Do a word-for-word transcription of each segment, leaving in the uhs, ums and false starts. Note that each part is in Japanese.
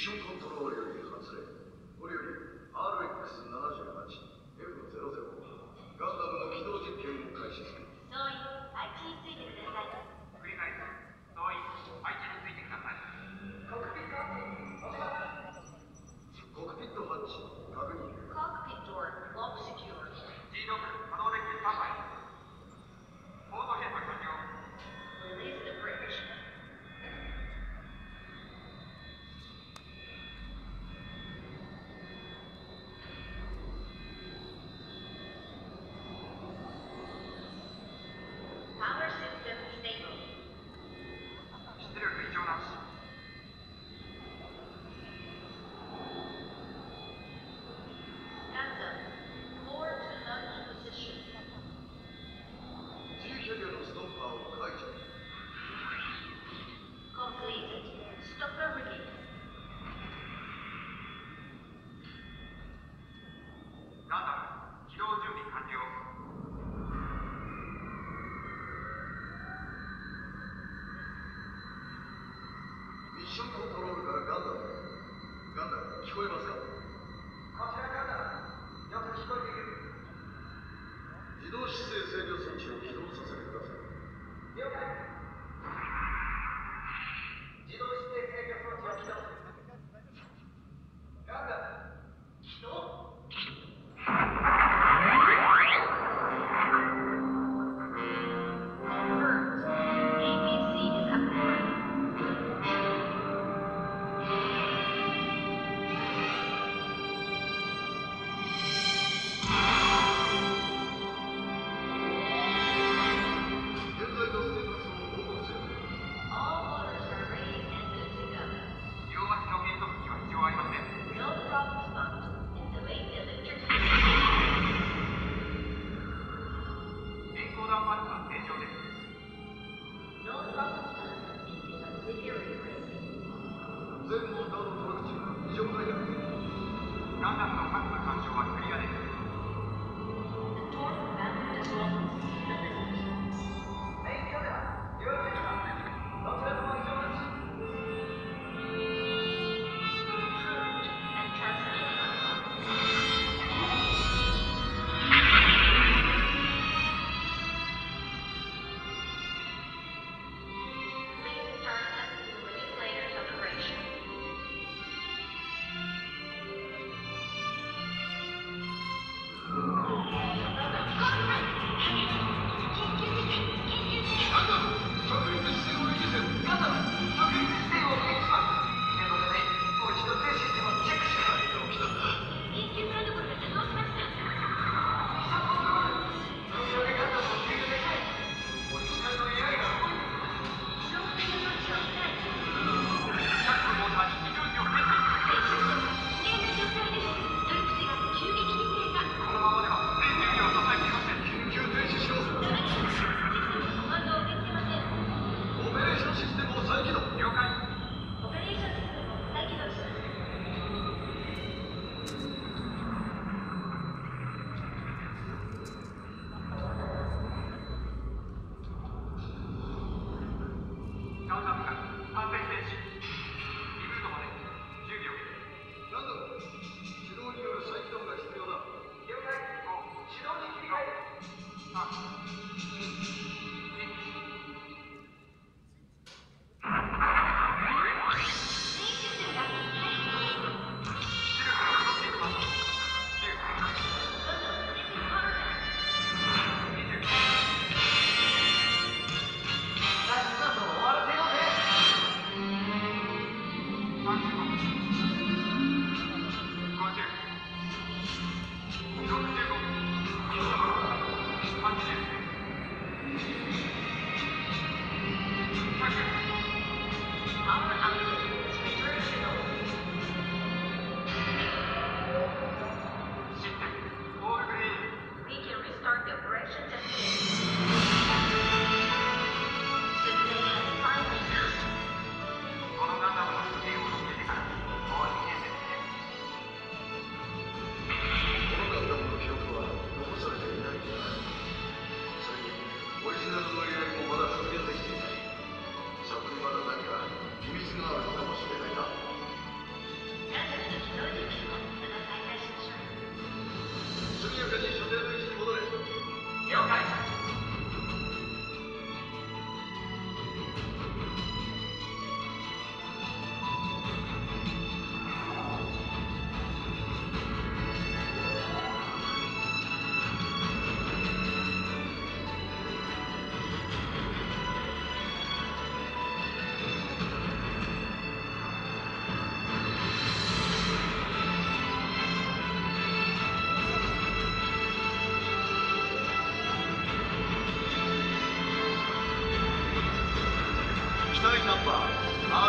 ションコントロールより発令。これより アールエックスななじゅうはちエフゼロゼロ ガンダムの起動実験を開始する。 総員、配置についてください。 繰り返す。総員、配置についてください。 コックピットハッチ、お願い。コックピットハッチ、確認。 Cockpit door lock secure. ジーロック、可動デッキスタンバイ。モード変化完了。 Release the bridge. Power system stable. 出力異常なし。 Gundam, core to launch position. G キャリアのストッパーを解除。 Completed. Stopper release. ガンダム、起動準備完了。 ミッションコントロールからガンダム。ガンダム、聞こえますか？ こちらガンダム、よく聞こえている。 自動姿勢制御装置を起動させてください。 了解。自動姿勢制御装置を起動。ガンダム、起動。 Confirmed. A P C is up and running. All motors are ready and good to go. 両足の減速機は必要ありません。 No problems found. Activate electric. エンコーダーパッドは正常です。 No problems found in the auxiliary bridge. 全モーターのトラック値が異常ないが。 ガンダムの各部干渉はクリアです。 The torque bound as well as stability. メインキャメラ、よろしいですか？どちらとも異常なし。 Approved and transmitted by Please start testing the manipulators operation.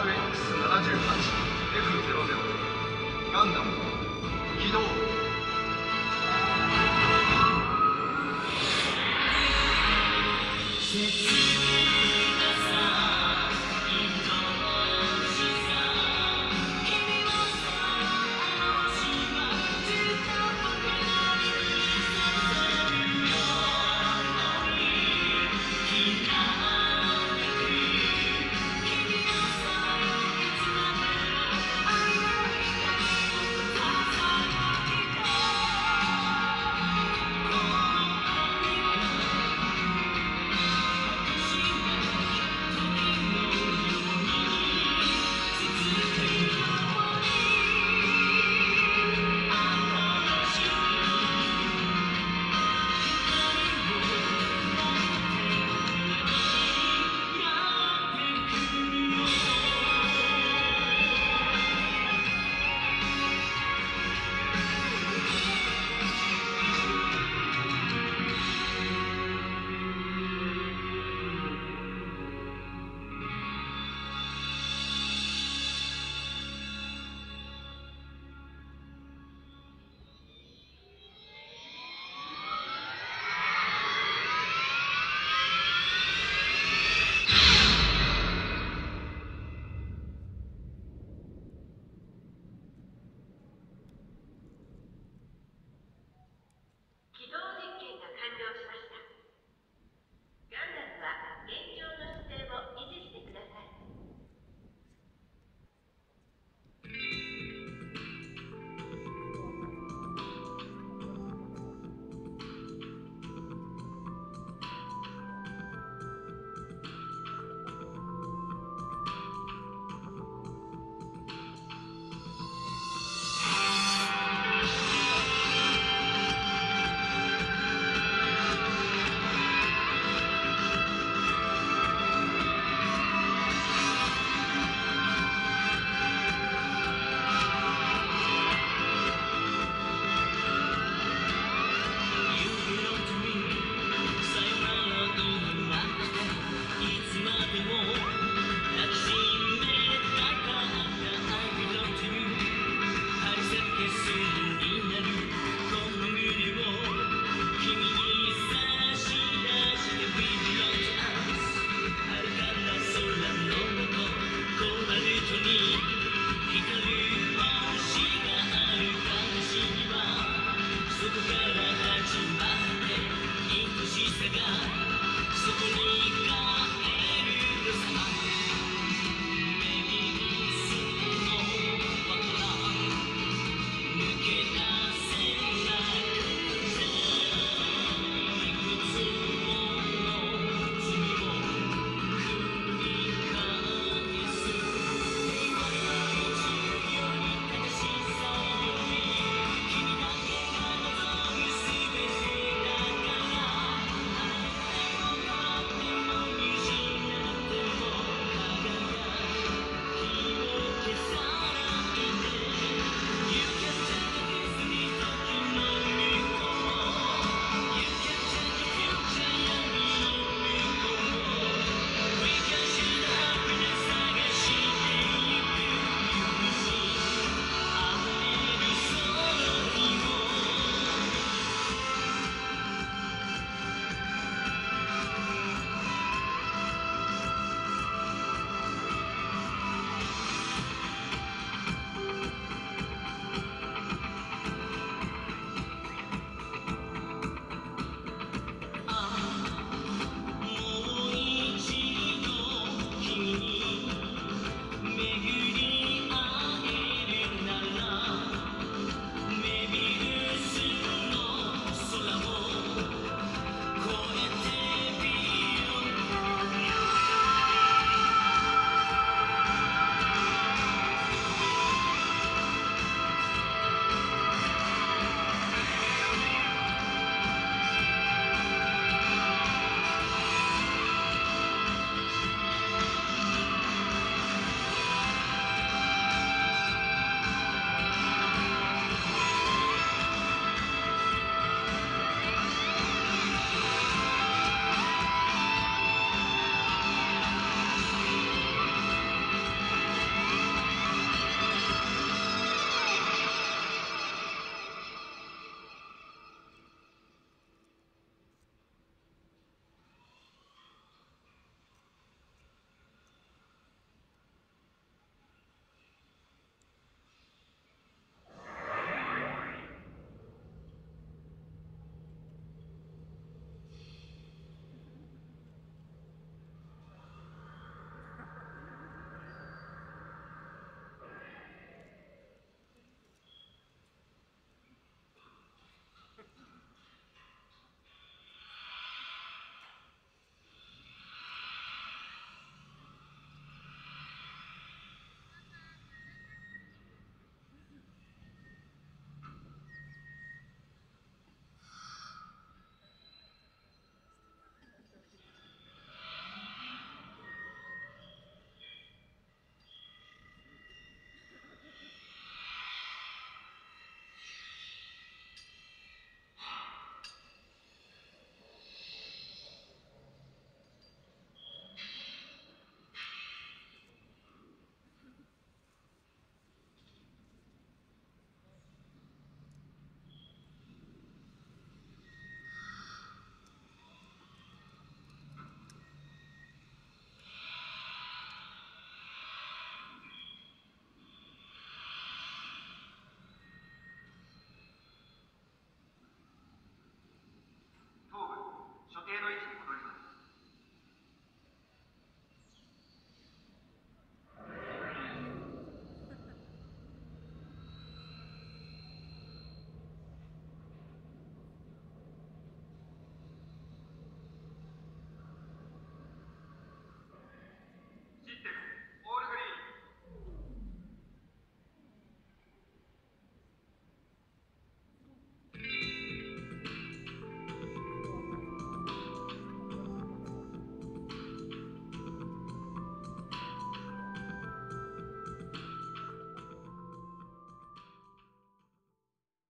アールエックスななじゅうはちエフゼロゼロ ガンダム